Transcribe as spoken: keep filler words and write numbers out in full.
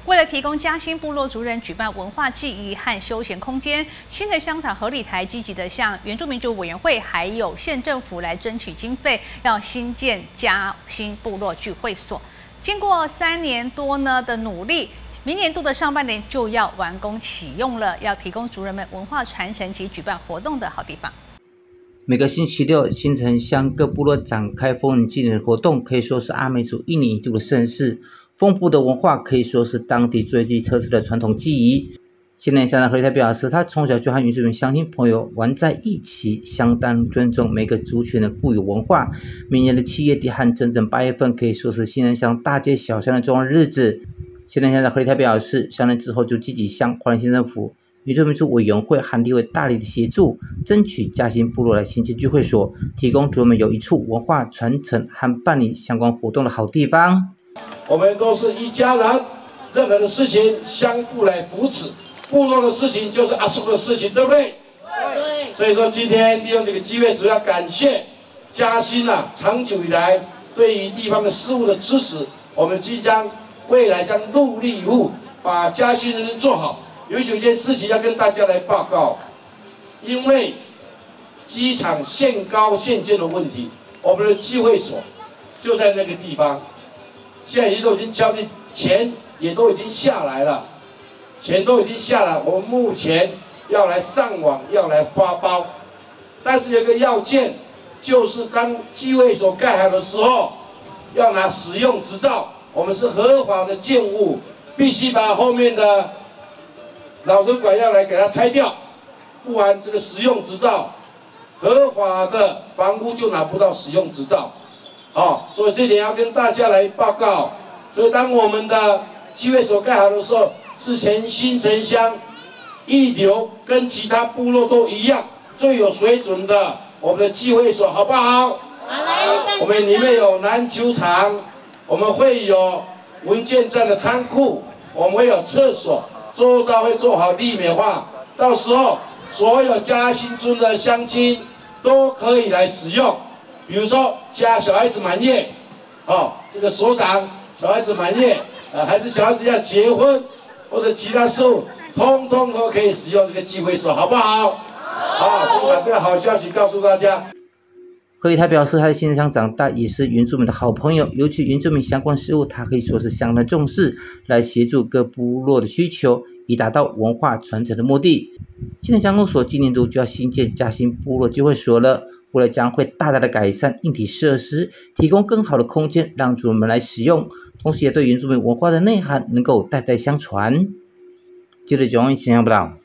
为了提供嘉兴部落族人举办文化祭仪和休闲空间，新的乡长何里台积极的向原住民族委员会还有县政府来争取经费，要新建嘉兴部落聚会所。经过三年多呢的努力，明年度的上半年就要完工启用了，要提供族人们文化传承及举办活动的好地方。 每个星期六，新城乡各部落展开丰年祭典的活动，可以说是阿美族一年一度的盛事。丰富的文化可以说是当地最具特色的传统技艺。现任乡长何里台表示，他从小就和原住民乡亲朋友玩在一起，相当尊重每个族群的固有文化。明年的七月底和整整八月份，可以说是新人乡大街小巷的重要日子。现任乡长何里台表示，上任之后就积极向花莲县政府、原住民族委员会和立委大力的协助，争取嘉兴部落来新建聚会所，提供族人们有一处文化传承和办理相关活动的好地方。 我们都是一家人，任何的事情相互来扶持。部落的事情就是阿叔的事情，对不对？对。所以说今天利用这个机会，主要感谢嘉兴啊，长久以来对于地方的事务的支持，我们即将未来将努力以赴，把嘉兴人做好。有一件事情要跟大家来报告，因为机场限高限建的问题，我们的聚会所就在那个地方。现在都已经交定，钱也都已经下来了，钱都已经下来，我们目前要来上网，要来发包，但是有一个要件，就是当聚会所盖好的时候，要拿使用执照，我们是合法的建物，必须把后面的老人管要来给它拆掉，不然这个使用执照，合法的房屋就拿不到使用执照。哦，所以这点要跟大家来报告。所以当我们的聚会所盖好的时候，是全新城乡一流，跟其他部落都一样，最有水准的我们的聚会所，好不好？好。我们里面有篮球场，我们会有文件站的仓库，我们会有厕所，周遭会做好地面化，到时候所有嘉兴村的乡亲都可以来使用。比如说，家小孩子满月，哦，这个所长小孩子满月，呃，还是小孩子要结婚，或者其他事务，通通都可以使用这个聚会所，好不好？好，所以把这个好消息告诉大家。 何里台表示，他在新城乡长大，也是原住民的好朋友，尤其原住民相关事务，他可以说是相当重视，来协助各部落的需求，以达到文化传承的目的。新城乡公所今年度就要新建嘉兴部落聚会所了。为了将会大大的改善硬体设施，提供更好的空间让族人们来使用，同时也对原住民文化的内涵能够代代相传。记者蒋文新闻报道。